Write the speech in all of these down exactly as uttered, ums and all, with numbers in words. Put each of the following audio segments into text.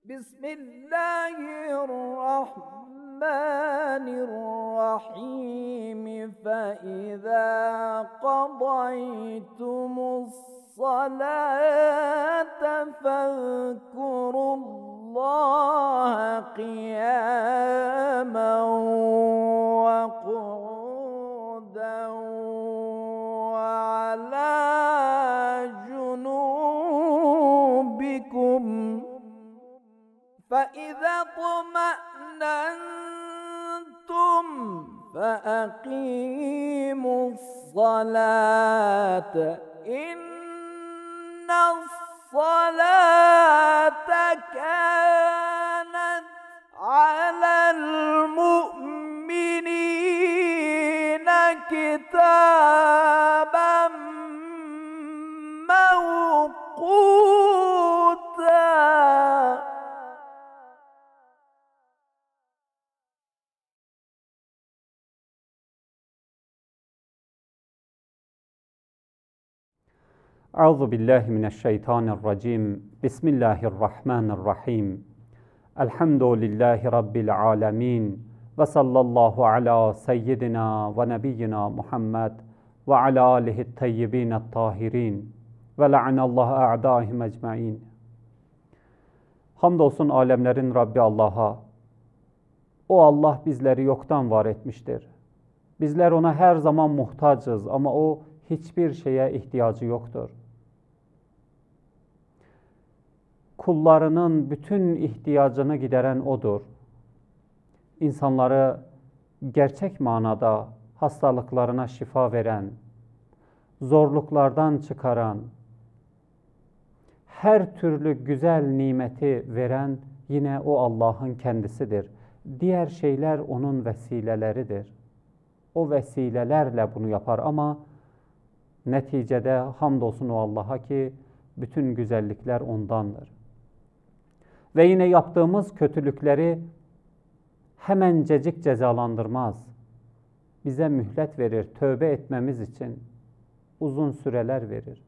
بسم الله الرحمن الرحيم فإذا قضيتم الصلاة فاذكروا الله قياما وقعودا وعلى جنوبكم فإذا اطمأننتم فأقيموا الصلاة إن الصلاة كانت على المؤمنين كتابا موقوتا. Euzu billahi mineşşeytanirracim. Bismillahirrahmanirrahim. Elhamdülillahi rabbil alamin. Ve sallallahu ala seyyidina ve nebiyyina Muhammed ve ala alihi't tayyibin't tahirin. Ve la'anallahu a'daihim ecmaîn. Hamdolsun alemlerin Rabbi Allah'a. O Allah bizleri yoktan var etmiştir. Bizler ona her zaman muhtacız ama o hiçbir şeye ihtiyacı yoktur. Kullarının bütün ihtiyacını gideren O'dur. İnsanları gerçek manada hastalıklarına şifa veren, zorluklardan çıkaran, her türlü güzel nimeti veren yine o Allah'ın kendisidir. Diğer şeyler onun vesileleridir. O vesilelerle bunu yapar ama neticede hamdolsun o Allah'a ki bütün güzellikler ondandır. Ve yine yaptığımız kötülükleri hemencecik cezalandırmaz. Bize mühlet verir, tövbe etmemiz için uzun süreler verir.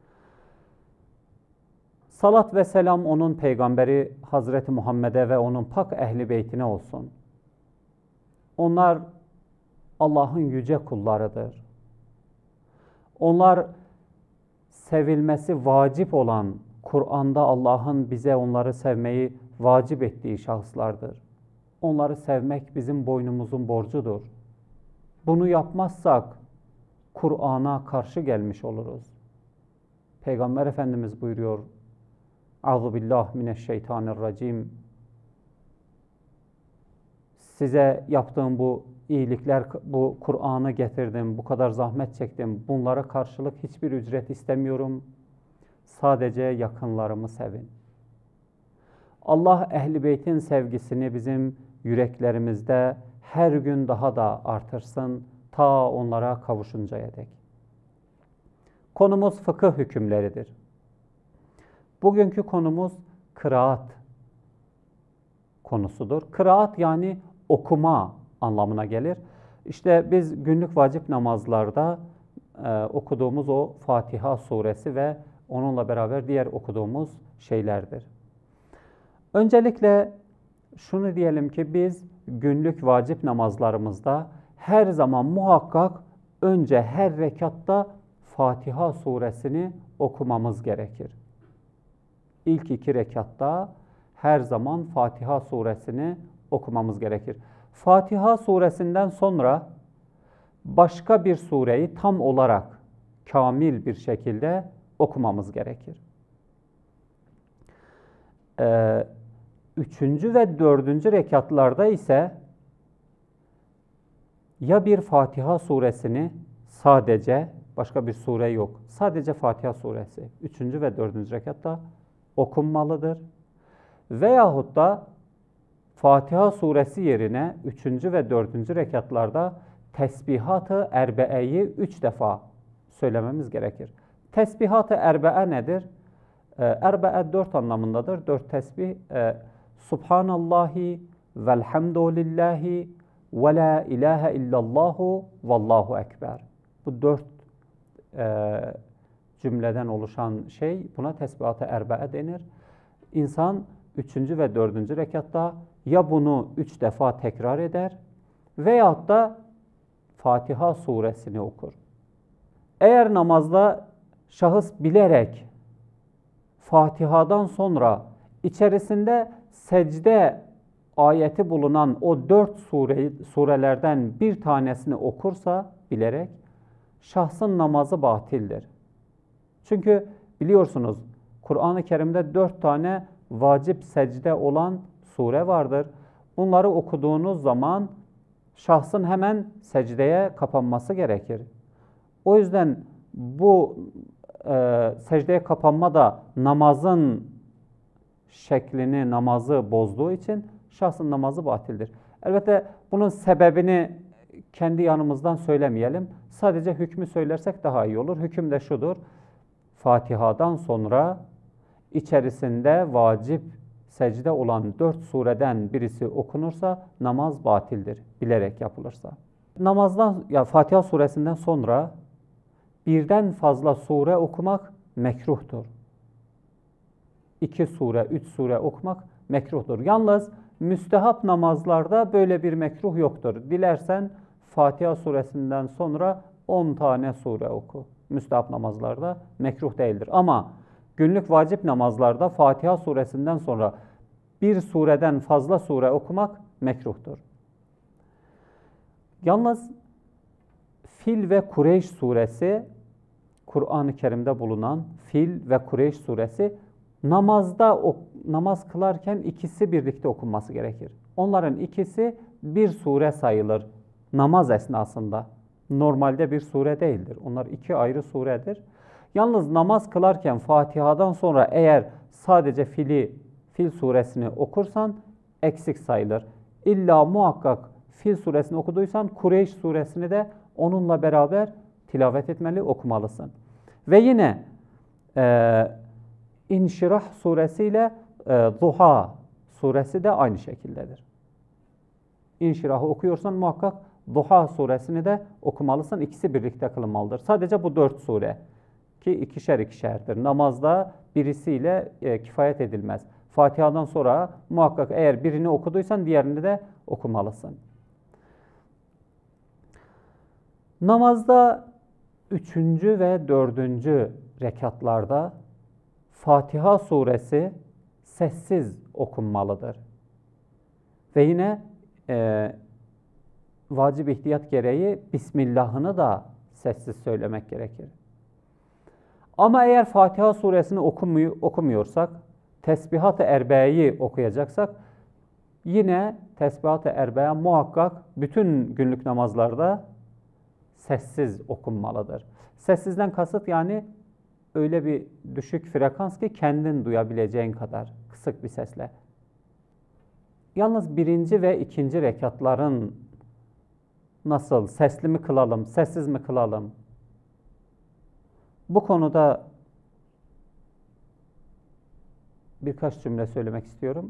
Salat ve selam onun peygamberi Hazreti Muhammed'e ve onun pak ehli beytine olsun. Onlar Allah'ın yüce kullarıdır. Onlar sevilmesi vacip olan, Kur'an'da Allah'ın bize onları sevmeyi vacip ettiği şahıslardır. Onları sevmek bizim boynumuzun borcudur. Bunu yapmazsak Kur'an'a karşı gelmiş oluruz. Peygamber Efendimiz buyuruyor, Euzubillahi mineşşeytanirracim. Size yaptığım bu iyilikler, bu Kur'an'ı getirdim, bu kadar zahmet çektim. Bunlara karşılık hiçbir ücret istemiyorum. Sadece yakınlarımı sevin. Allah Ehl-i Beyt'in sevgisini bizim yüreklerimizde her gün daha da artırsın, ta onlara kavuşuncaya dek. Konumuz fıkıh hükümleridir. Bugünkü konumuz kıraat konusudur. Kıraat yani okuma anlamına gelir. İşte biz günlük vacip namazlarda e, okuduğumuz o Fatiha suresi ve onunla beraber diğer okuduğumuz şeylerdir. Öncelikle şunu diyelim ki biz günlük vacip namazlarımızda her zaman muhakkak önce her rekatta Fatiha suresini okumamız gerekir. İlk iki rekatta her zaman Fatiha suresini okumamız gerekir. Fatiha suresinden sonra başka bir sureyi tam olarak kamil bir şekilde okumamız gerekir. Ee, üçüncü ve dördüncü rekatlarda ise ya bir Fatiha suresini sadece, başka bir sure yok, sadece Fatiha suresi üçüncü ve dördüncü rekatta okunmalıdır. Veyahut da Fatiha suresi yerine üçüncü ve dördüncü rekatlarda tesbihat-ı erbe'eyi üç defa söylememiz gerekir. Tesbihat-ı erbe'e nedir? Erbe'e dört anlamındadır. Dört tesbih. Subhanallahi velhamdülillahi ve la ilahe illallahu vallahu ekber. Bu dört e, cümleden oluşan şey, buna tesbihat-ı erbe'e denir. İnsan üçüncü ve dördüncü rekatta ya bunu üç defa tekrar eder veyahut da Fatiha suresini okur. Eğer namazda şahıs bilerek Fatiha'dan sonra içerisinde secde ayeti bulunan o dört sure, surelerden bir tanesini okursa bilerek şahsın namazı batildir. Çünkü biliyorsunuz Kur'an-ı Kerim'de dört tane vacip secde olan sure vardır. Bunları okuduğunuz zaman şahsın hemen secdeye kapanması gerekir. O yüzden bu e, secdeye kapanma da namazın şeklini, namazı bozduğu için şahsın namazı batildir. Elbette bunun sebebini kendi yanımızdan söylemeyelim. Sadece hükmü söylersek daha iyi olur. Hüküm de şudur: Fatiha'dan sonra içerisinde vacip secde olan dört sureden birisi okunursa namaz batildir, bilerek yapılırsa. Namazdan, ya Fatiha suresinden sonra birden fazla sure okumak mekruhtur. İki sure, üç sure okumak mekruhtur. Yalnız müstehap namazlarda böyle bir mekruh yoktur. Dilersen Fatiha suresinden sonra on tane sure oku. Müstehap namazlarda mekruh değildir. Ama günlük vacip namazlarda Fatiha suresinden sonra bir sureden fazla sure okumak mekruhtur. Yalnız Fil ve Kureyş suresi, Kur'an-ı Kerim'de bulunan Fil ve Kureyş suresi, namazda namaz kılarken ikisi birlikte okunması gerekir. Onların ikisi bir sure sayılır namaz esnasında. Normalde bir sure değildir. Onlar iki ayrı suredir. Yalnız namaz kılarken Fatiha'dan sonra eğer sadece Fil'i, Fil suresini okursan eksik sayılır. İlla muhakkak Fil suresini okuduysan Kureyş suresini de onunla beraber tilavet etmeli, okumalısın. Ve yine e, İnşirah suresiyle e, Duha suresi de aynı şekildedir. İnşirah'ı okuyorsan muhakkak Duha suresini de okumalısın. İkisi birlikte kılınmalıdır. Sadece bu dört sure ki ikişer ikişerdir. Namazda birisiyle e, kifayet edilmez. Fatiha'dan sonra muhakkak eğer birini okuduysan diğerini de okumalısın. Namazda üçüncü ve dördüncü rekatlarda Fatiha suresi sessiz okunmalıdır. Ve yine e, vacip ihtiyat gereği Bismillah'ını da sessiz söylemek gerekir. Ama eğer Fatiha suresini okumuyor, okumuyorsak, Tesbihat-ı Erbe'yi okuyacaksak, yine Tesbihat-ı Erbe muhakkak bütün günlük namazlarda sessiz okunmalıdır. Sessizden kasıt yani öyle bir düşük frekans ki kendin duyabileceğin kadar kısık bir sesle. Yalnız birinci ve ikinci rekatların nasıl, sesli mi kılalım, sessiz mi kılalım? Bu konuda birkaç cümle söylemek istiyorum.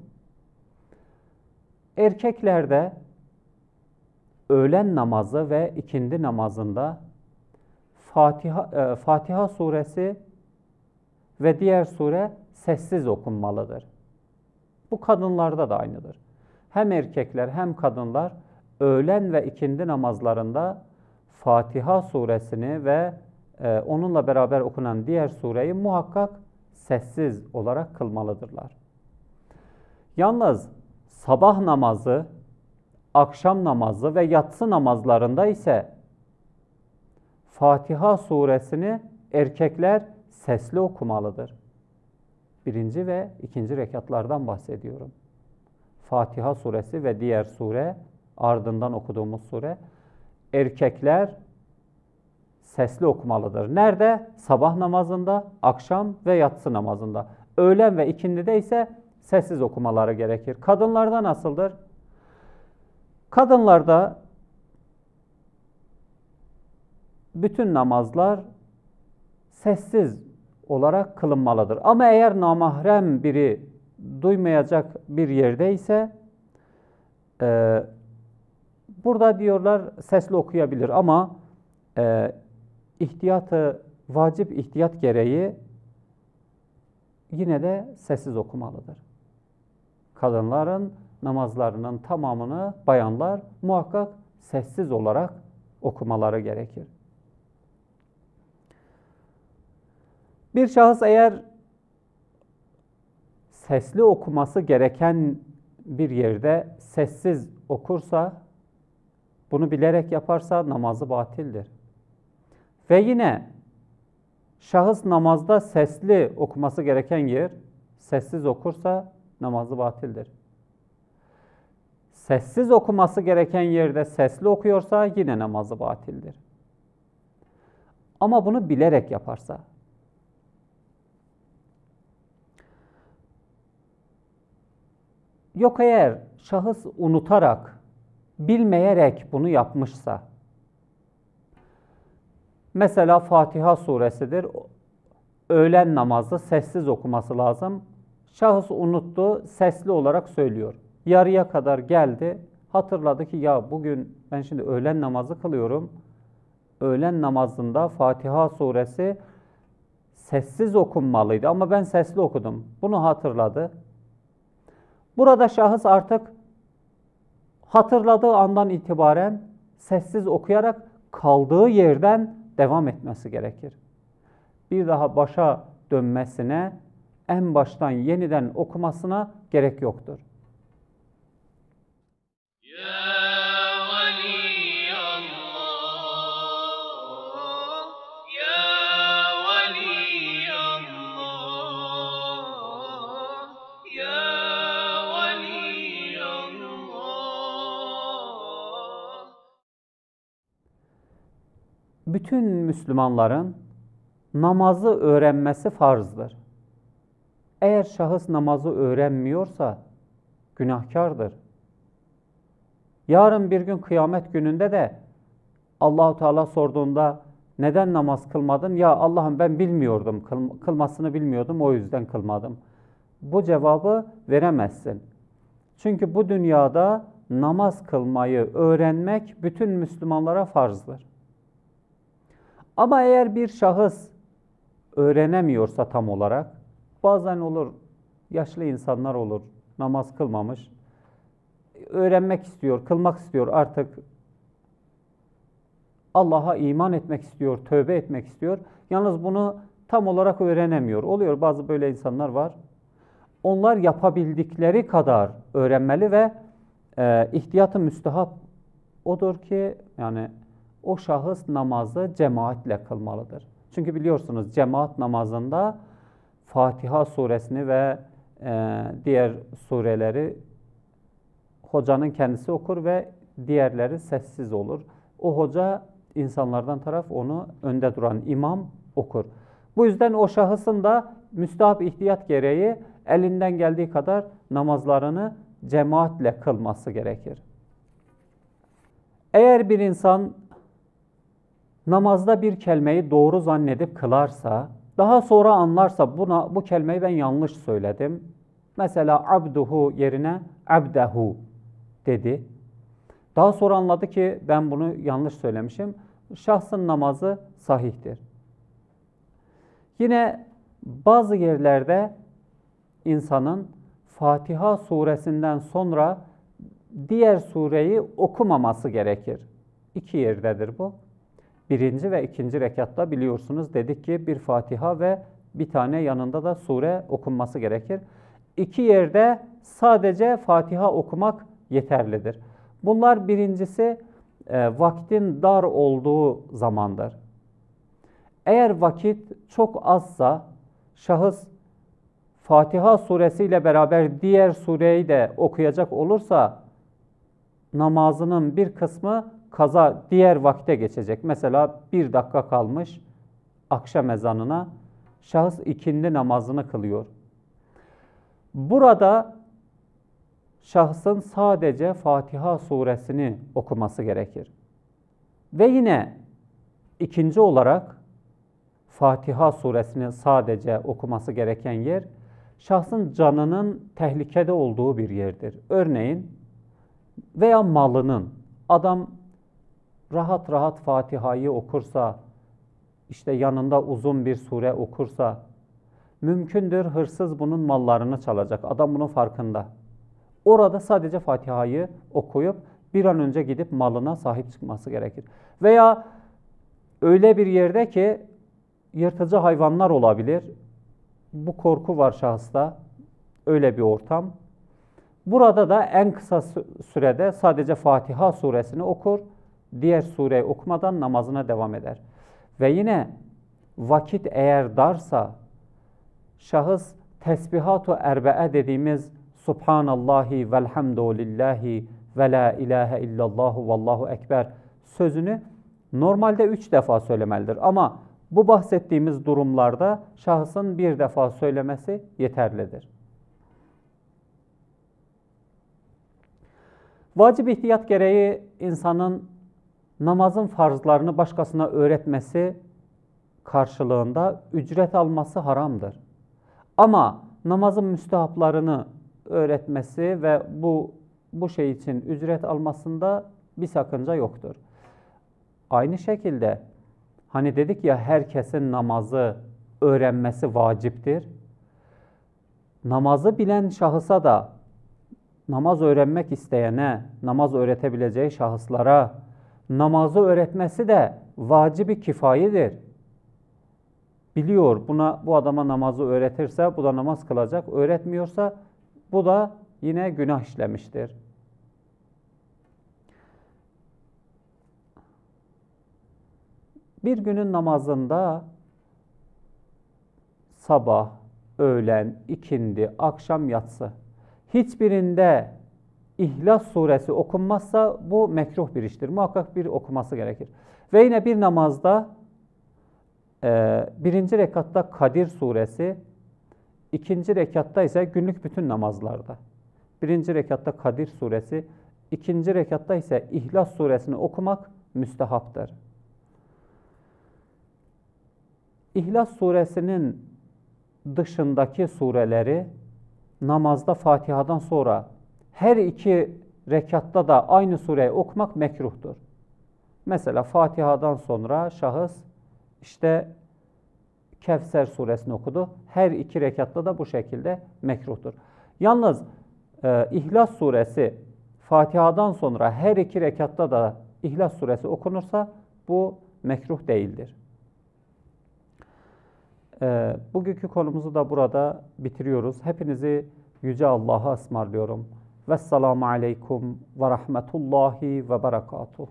Erkeklerde öğlen namazı ve ikindi namazında Fatiha, e, Fatiha suresi ve diğer sure sessiz okunmalıdır. Bu kadınlarda da aynıdır. Hem erkekler hem kadınlar öğlen ve ikindi namazlarında Fatiha suresini ve e, onunla beraber okunan diğer sureyi muhakkak sessiz olarak kılmalıdırlar. Yalnız sabah namazı, akşam namazı ve yatsı namazlarında ise Fatiha suresini erkekler sesli okumalıdır. Birinci ve ikinci rekatlardan bahsediyorum. Fatiha suresi ve diğer sure, ardından okuduğumuz sure, erkekler sesli okumalıdır. Nerede? Sabah namazında, akşam ve yatsı namazında. Öğlen ve ikindide ise sessiz okumaları gerekir. Kadınlarda nasıldır? Kadınlarda bütün namazlar sessiz olarak kılınmalıdır. Ama eğer namahrem biri duymayacak bir yerde ise e, burada diyorlar sesli okuyabilir ama e, ihtiyatı, vacip ihtiyat gereği yine de sessiz okumalıdır. kadınların namazlarının tamamını bayanlar muhakkak sessiz olarak okumaları gerekir. Bir şahıs eğer sesli okuması gereken bir yerde sessiz okursa, bunu bilerek yaparsa namazı batildir. Ve yine şahıs namazda sesli okuması gereken yer sessiz okursa namazı batildir. Sessiz okuması gereken yerde sesli okuyorsa yine namazı batildir. Ama bunu bilerek yaparsa, yok eğer şahıs unutarak, bilmeyerek bunu yapmışsa, mesela Fatiha suresidir, öğlen namazı sessiz okuması lazım. Şahıs unuttu, sesli olarak söylüyor. Yarıya kadar geldi, hatırladı ki ya bugün ben şimdi öğlen namazı kılıyorum. Öğlen namazında Fatiha suresi sessiz okunmalıydı ama ben sesli okudum. Bunu hatırladı. Burada şahıs artık hatırladığı andan itibaren sessiz okuyarak kaldığı yerden devam etmesi gerekir. Bir daha başa dönmesine, en baştan yeniden okumasına gerek yoktur. Bütün Müslümanların namazı öğrenmesi farzdır. Eğer şahıs namazı öğrenmiyorsa günahkardır. Yarın bir gün kıyamet gününde de Allah-u Teala sorduğunda neden namaz kılmadın? Ya Allah'ım ben bilmiyordum, kıl, kılmasını bilmiyordum, o yüzden kılmadım. Bu cevabı veremezsin. Çünkü bu dünyada namaz kılmayı öğrenmek bütün Müslümanlara farzdır. Ama eğer bir şahıs öğrenemiyorsa tam olarak, bazen olur, yaşlı insanlar olur, namaz kılmamış, öğrenmek istiyor, kılmak istiyor artık, Allah'a iman etmek istiyor, tövbe etmek istiyor. Yalnız bunu tam olarak öğrenemiyor. Oluyor, bazı böyle insanlar var. Onlar yapabildikleri kadar öğrenmeli ve e, ihtiyat-ı müstehap odur ki, yani o şahıs namazı cemaatle kılmalıdır. Çünkü biliyorsunuz cemaat namazında Fatiha suresini ve e, diğer sureleri hocanın kendisi okur ve diğerleri sessiz olur. O hoca insanlardan taraf onu önde duran imam okur. Bu yüzden o şahısın da müstahap ihtiyat gereği elinden geldiği kadar namazlarını cemaatle kılması gerekir. Eğer bir insan namazda bir kelimeyi doğru zannedip kılarsa, daha sonra anlarsa buna bu kelimeyi ben yanlış söyledim. Mesela abduhu yerine abdehu dedi. Daha sonra anladı ki ben bunu yanlış söylemişim. Şahsın namazı sahihtir. Yine bazı yerlerde insanın Fatiha suresinden sonra diğer sureyi okumaması gerekir. İki yerdedir bu. Birinci ve ikinci rekatta biliyorsunuz dedik ki bir Fatiha ve bir tane yanında da sure okunması gerekir. İki yerde sadece Fatiha okumak yeterlidir. Bunlar birincisi e, vaktin dar olduğu zamandır. Eğer vakit çok azsa şahıs Fatiha suresiyle beraber diğer sureyi de okuyacak olursa namazının bir kısmı kaza diğer vakte geçecek. Mesela bir dakika kalmış akşam ezanına, şahıs ikindi namazını kılıyor. Burada şahsın sadece Fatiha suresini okuması gerekir. Ve yine ikinci olarak Fatiha suresini sadece okuması gereken yer, şahsın canının tehlikede olduğu bir yerdir. Örneğin veya malının, adam rahat rahat Fatiha'yı okursa, işte yanında uzun bir sure okursa, mümkündür hırsız bunun mallarını çalacak. Adam bunun farkında. orada sadece Fatiha'yı okuyup bir an önce gidip malına sahip çıkması gerekir. Veya öyle bir yerde ki yırtıcı hayvanlar olabilir. Bu korku var şahısta. Öyle bir ortam. Burada da en kısa sürede sadece Fatiha suresini okur. Diğer sureyi okumadan namazına devam eder. Ve yine vakit eğer darsa şahıs tesbihatu erbe'e dediğimiz Subhanallahi velhamdülillahi ve la ilahe illallahu vallahu ekber sözünü normalde üç defa söylemelidir. Ama bu bahsettiğimiz durumlarda şahsın bir defa söylemesi yeterlidir. Vacip ihtiyat gereği insanın namazın farzlarını başkasına öğretmesi karşılığında ücret alması haramdır. Ama namazın müstehaplarını öğretmesi ve bu bu şey için ücret almasında bir sakınca yoktur. Aynı şekilde hani dedik ya herkesin namazı öğrenmesi vaciptir. Namazı bilen şahısa da namaz öğrenmek isteyene, namaz öğretebileceği şahıslara namazı öğretmesi de vacibi kifayedir. Biliyor buna bu adama namazı öğretirse bu da namaz kılacak, öğretmiyorsa bu da yine günah işlemiştir. Bir günün namazında sabah, öğlen, ikindi, akşam, yatsı hiçbirinde İhlas suresi okunmazsa bu mekruh bir iştir. Muhakkak bir okuması gerekir. Ve yine bir namazda e, birinci rekatta Kadir suresi, ikinci rekatta ise günlük bütün namazlarda. Birinci rekatta Kadir suresi, ikinci rekatta ise İhlas suresini okumak müstehaptır. İhlas suresinin dışındaki sureleri namazda Fatiha'dan sonra her iki rekatta da aynı sureyi okumak mekruhtur. Mesela Fatiha'dan sonra şahıs işte Kevser suresini okudu. Her iki rekatta da bu şekilde mekruhtur. Yalnız e, İhlas suresi Fatiha'dan sonra her iki rekatta da İhlas suresi okunursa bu mekruh değildir. E, bugünkü konumuzu da burada bitiriyoruz. Hepinizi Yüce Allah'a ısmarlıyorum. Vesselamu aleykum ve rahmetullahi ve berekatuhu.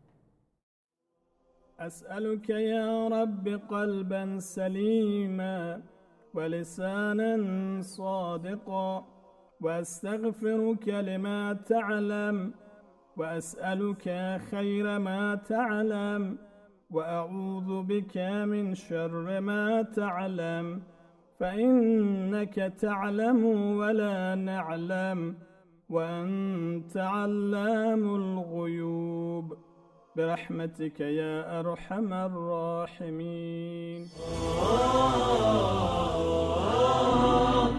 أسألك يا رب قلبا سليما ولسانا صادقا وأستغفرك لما تعلم وأسألك خير ما تعلم وأعوذ بك من شر ما تعلم فإنك تعلم ولا نعلم وأنت علام الغيوب برحمتك يا أرحم الراحمين.